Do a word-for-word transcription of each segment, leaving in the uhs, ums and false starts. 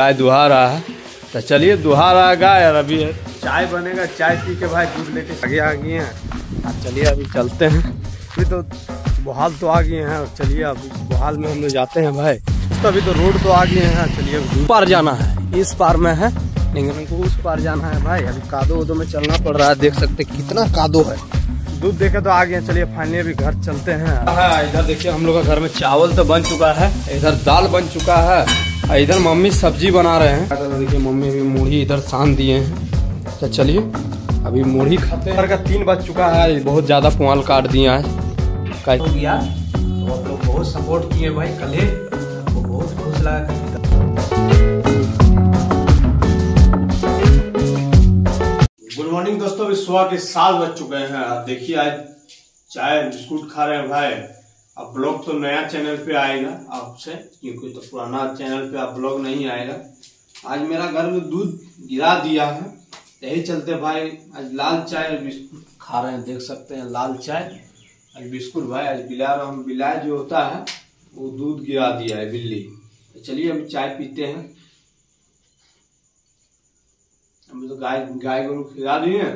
गाय दुहा रहा है तो चलिए दुहा रहा गाय। और अभी चाय बनेगा, चाय पी के भाई दूध लेके आगे आ गए हैं। अब चलिए अभी चलते हैं। अभी तो बहाल तो आ गए हैं और चलिए अब इस बहाल में हम लोग जाते हैं भाई। तो अभी तो रोड तो आ गए हैं। चलिए उस पार जाना है, इस पार में है लेकिन हमको उस पार जाना है भाई। अभी कादो उदो में चलना पड़ रहा है, देख सकते कितना कादो है। दूध देखे तो आ गए। चलिए फाइनली अभी घर चलते हैं। इधर देखिए हम लोग का घर में चावल तो बन चुका है, इधर दाल बन चुका है, इधर मम्मी सब्जी बना रहे हैं। तो देखिए मम्मी अभी मुढ़ी इधर सान दिए हैं। तो चलिए अभी मुढ़ी खाते हैं। घर का तीन बज चुका है, बहुत ज्यादा पुआल काट दिया है हो गया। तो आप लोग बहुत सपोर्ट किए भाई, कल आपको बहुत खुश लगा। गुड मॉर्निंग दोस्तों, अभी सुबह के सात बज चुके हैं। अब देखिए आज चाय बिस्कुट खा रहे हैं भाई। अब ब्लॉग तो नया चैनल पे आएगा आपसे, क्योंकि तो पुराना चैनल पे अब ब्लॉग नहीं आएगा। आज मेरा घर में दूध गिरा दिया है, यही चलते भाई आज लाल चाय और बिस्कुट खा रहे हैं। देख सकते हैं लाल चाय और बिस्कुट भाई। आज बिलार हम बिलाय जो होता है वो दूध गिरा दिया है बिल्ली। तो चलिए अभी चाय पीते हैं। अभी तो गाय गाय गोरू खिला दिए हैं,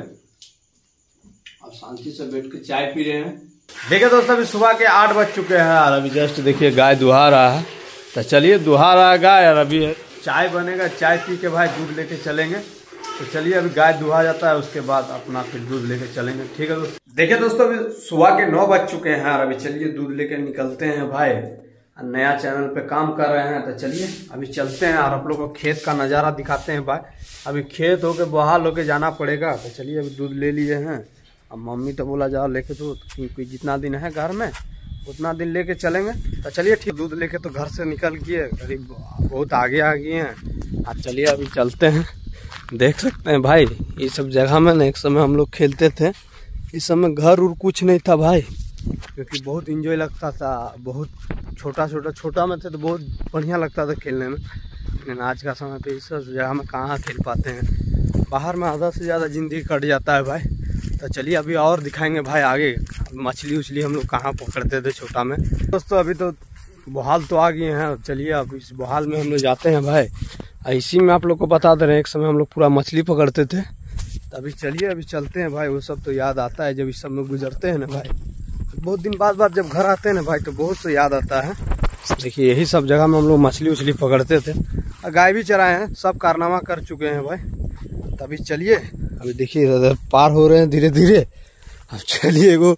अब शांति से बैठ के चाय पी रहे हैं। देखिए दोस्तों अभी सुबह के आठ बज चुके हैं और अभी जस्ट देखिए गाय दुहा रहा है। तो चलिए दुहा रहा है गाय और अभी चाय बनेगा, चाय पी के भाई दूध लेके चलेंगे। तो चलिए अभी गाय दुहा जाता है, उसके बाद अपना फिर दूध लेके चलेंगे। ठीक है दोस्तों। देखिए दोस्तों अभी सुबह के नौ बज चुके हैं और अभी चलिए दूध लेके निकलते हैं भाई। नया चैनल पे काम कर रहे हैं। तो चलिए अभी चलते हैं और आप लोग को खेत का नज़ारा दिखाते हैं भाई। अभी खेत होके बहाल होके जाना पड़ेगा। तो चलिए अभी दूध ले लिए हैं। अब मम्मी तो बोला जाओ लेके तो, क्योंकि जितना दिन है घर में उतना दिन लेके चलेंगे। तो चलिए ठीक, दूध लेके तो घर से निकल गए, करीब बहुत आगे आ गए हैं। अब चलिए अभी चलते हैं। देख सकते हैं भाई ये सब जगह में ना एक समय हम लोग खेलते थे। इस समय घर उर कुछ नहीं था भाई, क्योंकि बहुत इंजॉय लगता था। बहुत छोटा छोटा छोटा में थे तो बहुत बढ़िया लगता था खेलने में, लेकिन आज का समय पे इस जगह में कहाँ खेल पाते हैं। बाहर में आधा से ज़्यादा ज़िंदगी कट जाता है भाई। तो चलिए अभी और दिखाएंगे भाई आगे मछली उछली हम लोग कहाँ पकड़ते थे छोटा में। दोस्तों अभी तो बहाल तो आ गए हैं। चलिए अब इस बहाल में हम लोग जाते हैं भाई। इसी में आप लोग को बता दे रहे हैं एक समय हम लोग पूरा मछली पकड़ते थे। अभी चलिए अभी चलते हैं भाई। वो सब तो याद आता है जब इस सब में गुजरते हैं ना भाई। बहुत दिन बाद बाद जब घर आते हैं ना भाई तो बहुत से याद आता है। देखिए यही सब जगह में हम लोग मछली उछली पकड़ते थे, गाय भी चराए हैं, सब कारनामा कर चुके हैं भाई। तभी चलिए अभी देखिए पार हो रहे हैं धीरे धीरे। अब चलिए एगो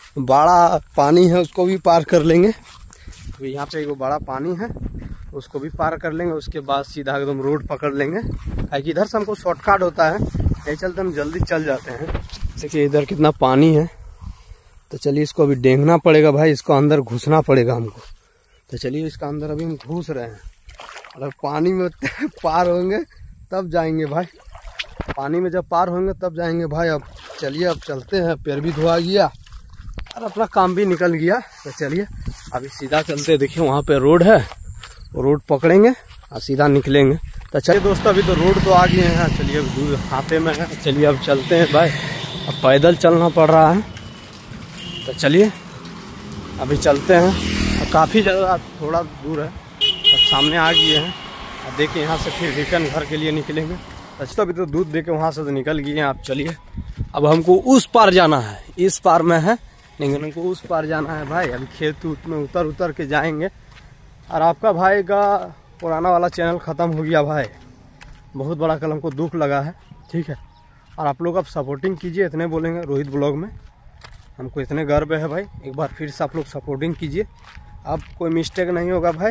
बड़ा पानी है उसको भी पार कर लेंगे। अभी यहाँ पे एगो बड़ा पानी है उसको भी पार कर लेंगे, उसके बाद सीधा एकदम रोड पकड़ लेंगे। क्योंकि इधर से हमको शॉर्टकट होता है, यही चलते हम जल्दी चल जाते हैं। देखिए इधर कितना पानी है। तो चलिए इसको अभी डेंगना पड़ेगा भाई, इसको अंदर घुसना पड़ेगा हमको। तो चलिए इसका अंदर अभी हम घुस रहे हैं। अगर पानी में पार होंगे तब जाएंगे भाई, पानी में जब पार होंगे तब जाएंगे भाई। अब चलिए अब चलते हैं। पैर भी धोआ गया और अपना काम भी निकल गया। तो चलिए अभी सीधा चलते। देखिए वहाँ पे रोड है, रोड पकड़ेंगे और सीधा निकलेंगे। तो चलिए दोस्तों अभी तो रोड तो आ गए हैं। चलिए अब दूर हाथे में है। चलिए अब चलते हैं भाई। अब पैदल चलना पड़ रहा है। तो चलिए अभी चलते हैं। और काफ़ी ज़्यादा थोड़ा दूर है, अब सामने आ गए हैं। अब देखिए यहाँ से फिर रिटर्न घर के लिए निकलेंगे। अच्छा अभी तो दूध दे के वहाँ से तो निकल गए हैं। आप चलिए अब हमको उस पार जाना है, इस पार में है लेकिन हमको उस पार जाना है भाई। अभी खेत उत में उतर उतर के जाएंगे। और आपका भाई का पुराना वाला चैनल ख़त्म हो गया भाई, बहुत बड़ा कल हमको दुख लगा है। ठीक है, और आप लोग अब सपोर्टिंग कीजिए, इतने बोलेंगे रोहित ब्लॉग में। हमको इतने गर्व है भाई, एक बार फिर से आप लोग सपोर्टिंग कीजिए। अब कोई मिस्टेक नहीं होगा भाई।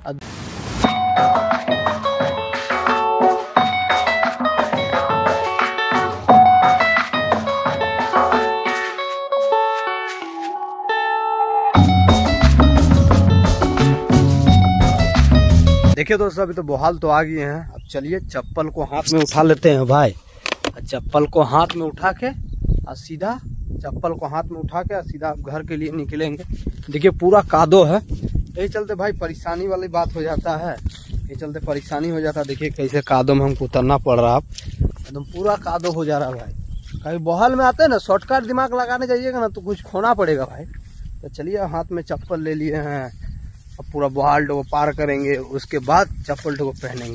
देखिए दोस्तों अभी तो बहाल तो आ गए हैं। अब चलिए चप्पल को हाथ में उठा लेते हैं भाई। चप्पल को हाथ में उठा के और सीधा चप्पल को हाथ में उठा के सीधा घर के लिए निकलेंगे। देखिए पूरा कादो है, यही चलते भाई परेशानी वाली बात हो जाता है, यही चलते परेशानी हो जाता है। देखिए कैसे कादो में हमको उतरना पड़ रहा है, एकदम पूरा कादो हो जा रहा है भाई। कहीं बहाल में आते हैं ना शॉर्टकट दिमाग लगाने जाइएगा ना तो कुछ खोना पड़ेगा भाई। तो चलिए हाथ में चप्पल ले लिए हैं, अब पूरा बहाल को पार करेंगे, उसके बाद चप्पल को पहनेंगे।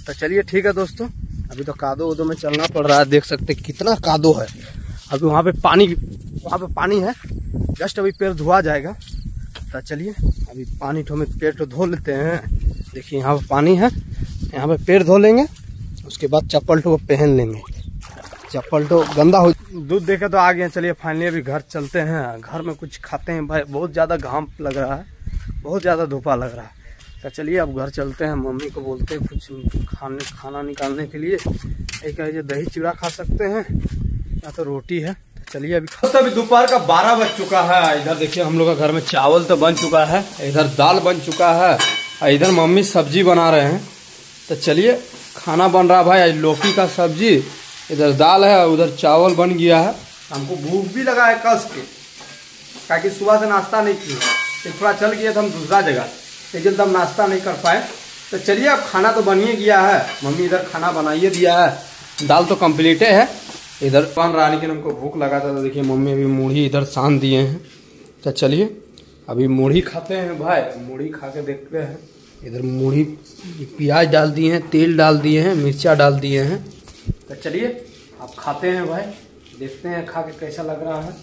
तो चलिए ठीक है दोस्तों, अभी तो कादो उदो में चलना पड़ रहा है। देख सकते कितना कादो है। अभी वहाँ पे पानी वहाँ पे पानी है, जस्ट अभी पैर धोआ जाएगा। तो चलिए अभी पानी ठो में पैर तो धो लेते हैं। देखिए यहाँ पे पानी है, यहाँ पे पैर धो लेंगे, उसके बाद चप्पल तो पहन लेंगे। चप्पल तो गंदा हो। दूध देखे तो आ गए। चलिए फाइनली अभी घर चलते हैं। घर में कुछ खाते हैं भाई, बहुत ज़्यादा घाम लग रहा है, बहुत ज़्यादा धूपा लग रहा है। तो चलिए अब घर चलते हैं। मम्मी को बोलते हैं कुछ खाने खाना निकालने के लिए। एक है दही चिड़ा खा सकते हैं या तो रोटी है। तो चलिए अभी तो अभी दोपहर का बारह बज चुका है। इधर देखिए हम लोग का घर में चावल तो बन चुका है, इधर दाल बन चुका है और इधर मम्मी सब्जी बना रहे हैं। तो चलिए खाना बन रहा है भाई, लौकी का सब्जी, इधर दाल है, उधर चावल बन गया है। हमको भूख भी लगा है कस के, ताकि सुबह से नाश्ता नहीं किया, थोड़ा चल गया था हम दूसरा जगह, लेकिन तब नाश्ता नहीं कर पाए। तो चलिए अब खाना तो बन ही गया है। मम्मी इधर खाना बनाइए दिया है, दाल तो कम्प्लीट है, इधर बन रहा है, लेकिन हमको भूख लगा था। तो देखिए मम्मी अभी मूढ़ी इधर सान दिए हैं। तो चलिए अभी मूढ़ी खाते हैं भाई, मूढ़ी खा के देखते हैं। इधर मूढ़ी प्याज डाल दिए हैं, तेल डाल दिए हैं, मिर्चा डाल दिए हैं। तो चलिए आप खाते हैं भाई, देखते हैं खा के कैसा लग रहा है।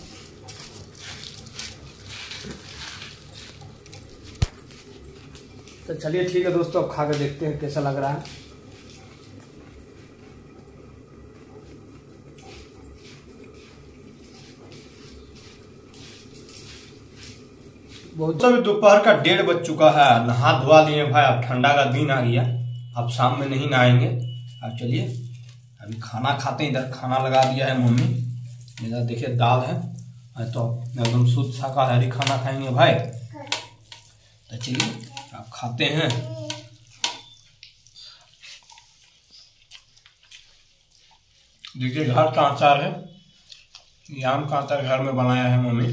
तो चलिए ठीक है दोस्तों, अब खा के देखते हैं कैसा लग रहा है। बहुत अभी दोपहर का डेढ़ बज चुका है। नहा धोवा लिए भाई, अब ठंडा का दिन आ गया, अब शाम में नहीं नहाएंगे। अब चलिए अभी खाना खाते हैं। इधर खाना लगा दिया है मम्मी, इधर देखिए दाल है, तो एकदम शुद्ध शाकाहारी खाना खाएंगे भाई। तो चलिए अब खाते हैं। देखिए घर का अचार है, ये आम का अचार घर में बनाया है मम्मी।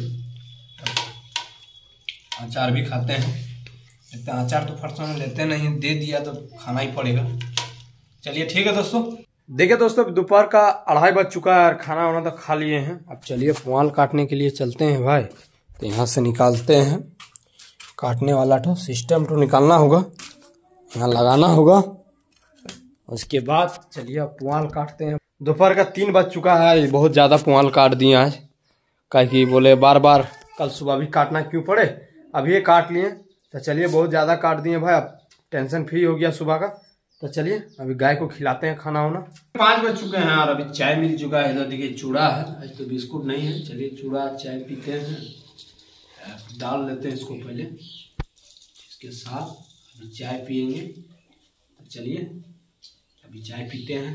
अचार भी खाते हैं, इतना अचार तो फर्स्ट में लेते नहीं, दे दिया तो खाना ही पड़ेगा। चलिए ठीक है दोस्तों। देखिए दोस्तों दोपहर का अढ़ाई बज चुका है और खाना वाना तो खा लिए हैं। अब चलिए पुआल काटने के लिए चलते हैं भाई। तो यहाँ से निकालते हैं, काटने वाला तो सिस्टम तो निकालना होगा, यहाँ लगाना होगा। उसके बाद चलिए अब पुआल काटते हैं। दोपहर का तीन बज चुका है, बहुत ज़्यादा पुआल काट दिए आज, काहे कि बोले बार बार कल सुबह भी काटना क्यों पड़े, अभी ये काट लिए। तो चलिए बहुत ज़्यादा काट दिए भाई, अब टेंशन फ्री हो गया सुबह का। तो चलिए अभी गाय को खिलाते हैं खाना वाना। पाँच बज चुके हैं और अभी चाय मिल चुका है। इधर देखिए चूड़ा है, आज तो बिस्कुट नहीं है। चलिए चूड़ा चाय पीते हैं, डाल लेते हैं इसको पहले, इसके साथ अभी चाय पियेंगे। तो चलिए अभी चाय पीते हैं।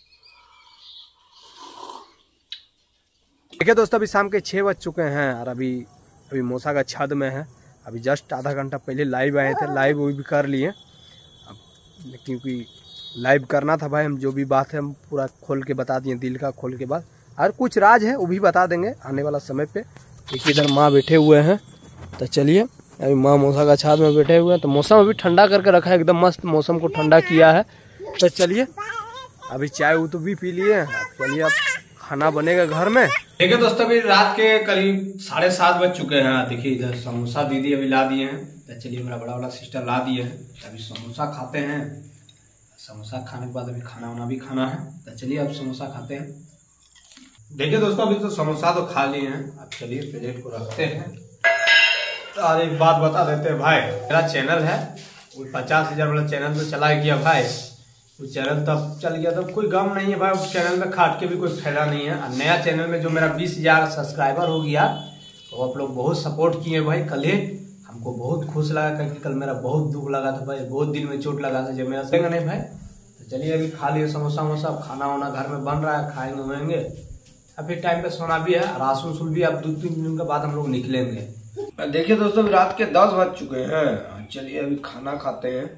देखिए दोस्तों अभी शाम के छः बज चुके हैं और अभी अभी मौसा का छत में है। अभी जस्ट आधा घंटा पहले लाइव आए थे, लाइव वो भी कर लिए। अब क्योंकि लाइव करना था भाई, हम जो भी बात है हम पूरा खोल के बता दिए, दिल का खोल के बात। और कुछ राज है वो भी बता देंगे आने वाला समय पे। देखिए इधर माँ बैठे हुए हैं। तो चलिए अभी माँ मौसा का छत में बैठे हुए हैं। तो मौसम अभी ठंडा करके रखा है, एकदम मस्त मौसम को ठंडा किया है। तो चलिए अभी चाय वो तो भी पी लिए। चलिए अब खाना बनेगा घर में। देखिए दोस्तों अभी रात के करीब साढ़े सात बज चुके हैं। देखिए इधर समोसा दीदी अभी ला दिए हैं। तो चलिए मेरा बड़ा वाला सिस्टर ला दिए हैं। अभी समोसा खाते हैं, समोसा खाने के बाद अभी खाना वाना भी खाना है। तो चलिए अब समोसा खाते हैं। देखिए दोस्तों अभी तो समोसा तो खा लिए हैं, अब चलिए प्लेट को रखते हैं। और एक बात बता देते हैं भाई, मेरा चैनल है वो पचास हजार वाला चैनल तो चला गया भाई। वो चैनल तब चल गया, तब कोई गम नहीं है भाई, उस चैनल में खाट के भी कोई फायदा नहीं है। और नया चैनल में जो मेरा बीस हजार सब्सक्राइबर हो गया, तो आप लोग बहुत सपोर्ट किए भाई। कल ही हमको बहुत खुश लगा, क्योंकि कल मेरा बहुत दुख लगा था भाई, बहुत दिल में चोट लगा था जब मेरा सही नहीं भाई। तो चलिए अभी खा लिए समोसा वोसा, खाना वाना घर में बन रहा है, खाएंगे होएंगे। अब फिर टाइम पे सोना भी है, राशन सुल भी अब दो तीन दिन के बाद हम लोग निकलेंगे। देखिए दोस्तों अभी रात के दस बज चुके हैं। चलिए अभी खाना खाते हैं।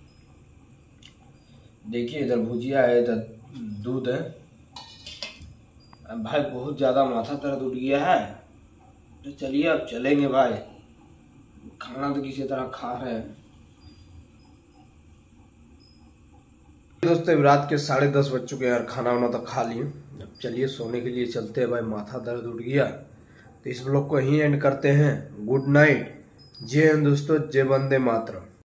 देखिए इधर भुजिया है, इधर दूध है। अब भाई बहुत ज़्यादा माथा दर्द उठ गया है, तो चलिए अब चलेंगे भाई। खाना तो किसी तरह खा रहे हैं। दोस्तों रात के साढ़े दस बज चुके हैं और खाना वाना तो खा लिए। अब चलिए सोने के लिए चलते हैं भाई, माथा दर्द उठ गया। तो इस ब्लॉग को यहीं एंड करते हैं। गुड नाइट, जय हिंद दोस्तों, जय वंदे मातरम।